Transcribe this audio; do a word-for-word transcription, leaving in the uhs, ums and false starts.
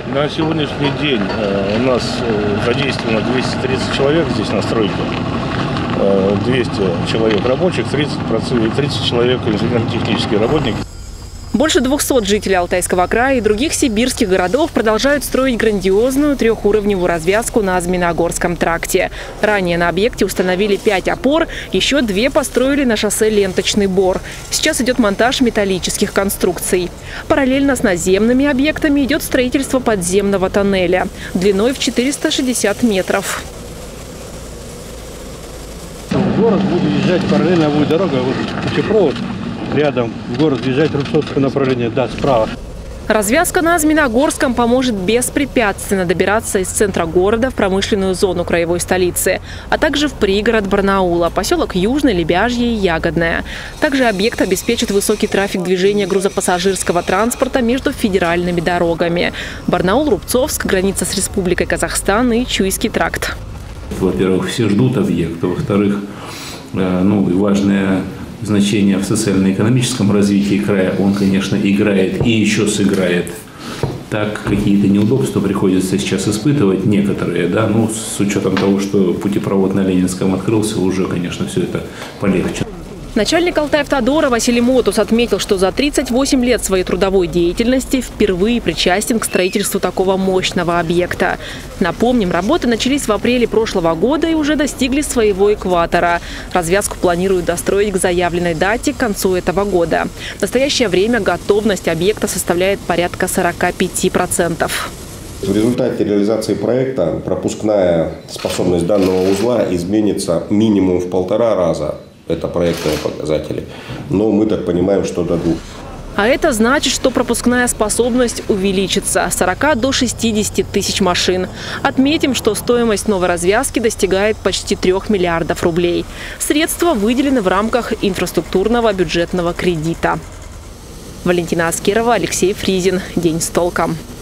На сегодняшний день у нас задействовано двести тридцать человек здесь на стройке. двести человек рабочих, тридцать человек инженерно-технические работники. Больше двухсот жителей Алтайского края и других сибирских городов продолжают строить грандиозную трехуровневую развязку на Змеиногорском тракте. Ранее на объекте установили пять опор, еще две построили на шоссе ленточный бор. Сейчас идет монтаж металлических конструкций. Параллельно с наземными объектами идет строительство подземного тоннеля длиной в четыреста шестьдесят метров. В город будет езжать параллельно будет дорога, вот путепровод. Рядом в город въезжать Рубцовское направление, да, справа. Развязка на Змеиногорском поможет беспрепятственно добираться из центра города в промышленную зону краевой столицы, а также в пригород Барнаула, поселок Южный, Лебяжье и Ягодное. Также объект обеспечит высокий трафик движения грузопассажирского транспорта между федеральными дорогами. Барнаул-Рубцовск, граница с Республикой Казахстан и Чуйский тракт. Во-первых, все ждут объекта. Во-вторых, ну, важное значение в социально-экономическом развитии края он, конечно, играет и еще сыграет. Так, какие-то неудобства приходится сейчас испытывать, некоторые, да, ну, с учетом того, что путепровод на Ленинском открылся, уже, конечно, все это полегче. Начальник Алтайавтодора Василий Мотус отметил, что за тридцать восемь лет своей трудовой деятельности впервые причастен к строительству такого мощного объекта. Напомним, работы начались в апреле прошлого года и уже достигли своего экватора. Развязку планируют достроить к заявленной дате к концу этого года. В настоящее время готовность объекта составляет порядка сорока пяти процентов. В результате реализации проекта пропускная способность данного узла изменится минимум в полтора раза. Это проектные показатели. Но мы так понимаем, что до двух. А это значит, что пропускная способность увеличится с сорока до шестидесяти тысяч машин. Отметим, что стоимость новой развязки достигает почти трёх миллиардов рублей. Средства выделены в рамках инфраструктурного бюджетного кредита. Валентина Аскерова, Алексей Фризин. День с толком.